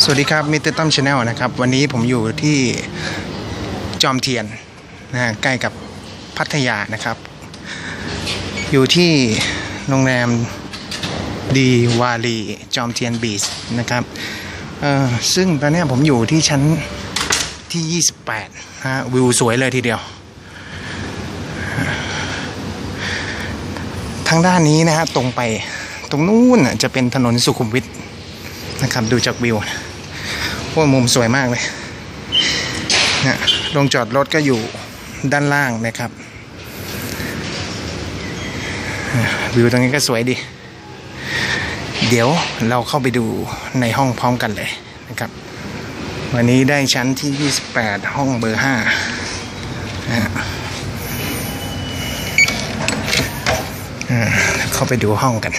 สวัสดีครับมิสเตอร์ตั้มชาแนลนะครับวันนี้ผมอยู่ที่จอมเทียนนะใกล้กับพัทยานะครับอยู่ที่โรงแรมดีวารีจอมเทียนบีชนะครับซึ่งตอนนี้ผมอยู่ที่ชั้นที่28นะวิวสวยเลยทีเดียวทางด้านนี้นะฮะตรงไปตรงนู้นจะเป็นถนนสุขุมวิทนะครับดูจากวิวโอ้มุมสวยมากเลยนะโรงจอดรถก็อยู่ด้านล่างนะครับวิวตรงนี้ก็สวยดีเดี๋ยวเราเข้าไปดูในห้องพร้อมกันเลยนะครับวันนี้ได้ชั้นที่28ห้องเบอร์5เข้าไปดูห้องกัน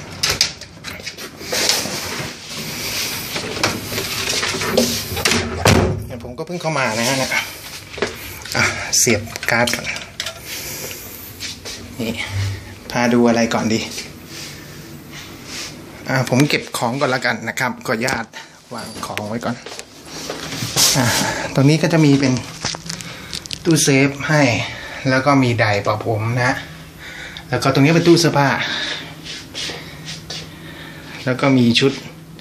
ผมก็เพิ่งเข้ามานะฮะเนี่ยเสียบการ์ดก่อนนี่พาดูอะไรก่อนดีผมเก็บของก่อนละกันนะครับขออนุญาตวางของไว้ก่อนตรงนี้ก็จะมีเป็นตู้เซฟให้แล้วก็มีไดร์เป่าผมนะแล้วก็ตรงนี้เป็นตู้เสื้อผ้าแล้วก็มีชุด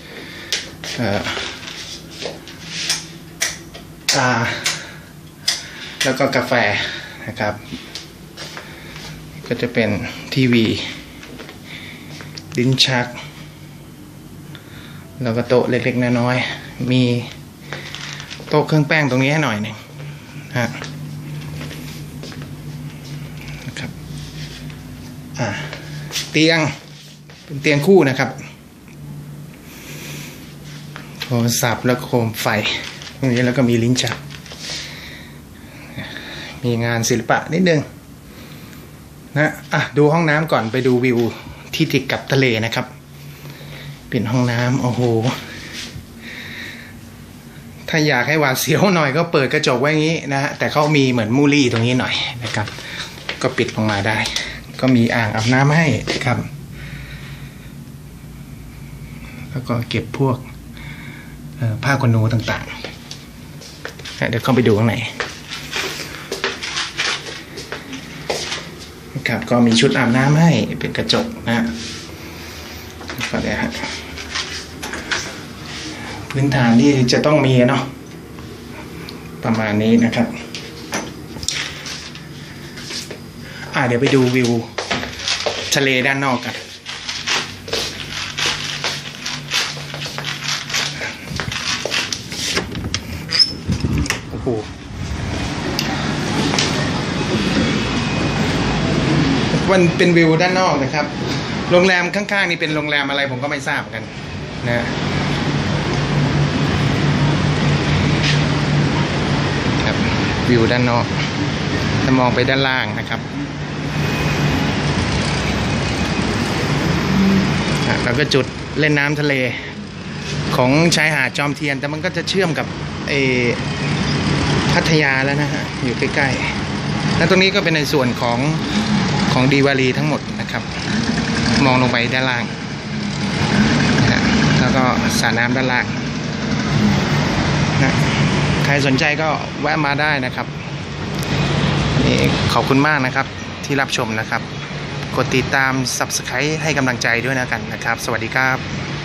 แล้วก็กาแฟนะครับก็จะเป็นทีวีลิ้นชักแล้วก็โต๊ะเล็กๆน้อยๆมีโต๊ะเครื่องแป้งตรงนี้ให้หน่อยหนึ่งนะครับเตียงเป็นเตียงคู่นะครับโทรศัพท์แล้วโคมไฟตรงนี้แล้วก็มีลิ้นชักมีงานศิลปะนิดนึงนะดูห้องน้ำก่อนไปดูวิวที่ติดกับทะเลนะครับเป็นห้องน้ำโอ้โหถ้าอยากให้หวาดเสียวหน่อยก็เปิดกระจกไว้อย่างนี้นะฮะแต่เขามีเหมือนมูลี่ตรงนี้หน่อยนะครับก็ปิดลงมาได้ก็มีอ่างอาบน้ำให้ครับแล้วก็เก็บพวกผ้าขนหนูต่างๆเดี๋ยวเข้าไปดูข้างในครับก็มีชุดอาบน้ำให้เป็นกระจกนะก็ได้ฮะพื้นฐานที่จะต้องมีเนาะประมาณนี้นะครับเดี๋ยวไปดูวิวทะเลด้านนอกกันโอ้โหมันเป็นวิวด้านนอกนะครับโรงแรมข้างๆนี่เป็นโรงแรมอะไรผมก็ไม่ทราบกันนะครับวิวด้านนอกถ้ามองไปด้านล่างนะครับแล้วก็จุดเล่นน้ำทะเลของชายหาดจอมเทียนแต่มันก็จะเชื่อมกับพัทยาแล้วนะฮะอยู่ใกล้ๆแล้วตรงนี้ก็เป็นในส่วนของดีวารีทั้งหมดนะครับมองลงไปด้านล่างนะแล้วก็สระน้ำด้านล่างนะใครสนใจก็แวะมาได้นะครับนี่ขอบคุณมากนะครับที่รับชมนะครับกดติดตาม Subscribe ให้กำลังใจด้วยนะกันนะครับสวัสดีครับ